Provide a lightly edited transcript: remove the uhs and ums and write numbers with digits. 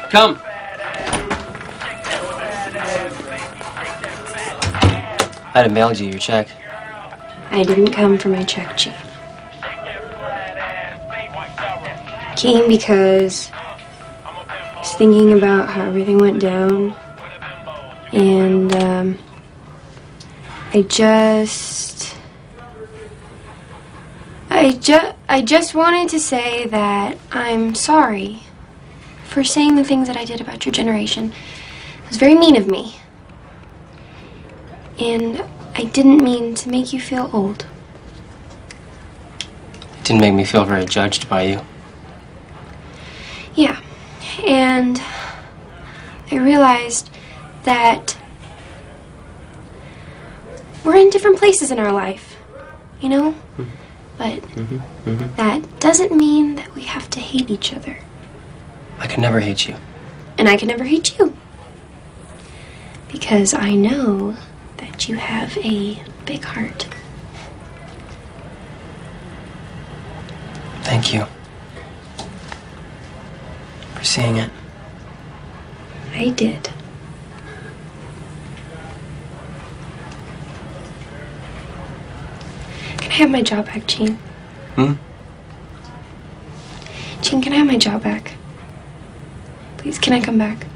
Come. I'd have mailed you your check. I didn't come for my check, Chief. Came because I was thinking about how everything went down, and I just wanted to say that I'm sorry for saying the things that I did about your generation. It was very mean of me. And I didn't mean to make you feel old. It didn't make me feel very judged by you. Yeah, and I realized that we're in different places in our life, you know? But that doesn't mean that we have to hate each other. I could never hate you. And I could never hate you. Because I know that you have a big heart. Thank you for seeing it. I did. Can I have my job back, Gene? Gene, can I have my job back? Please, can I come back?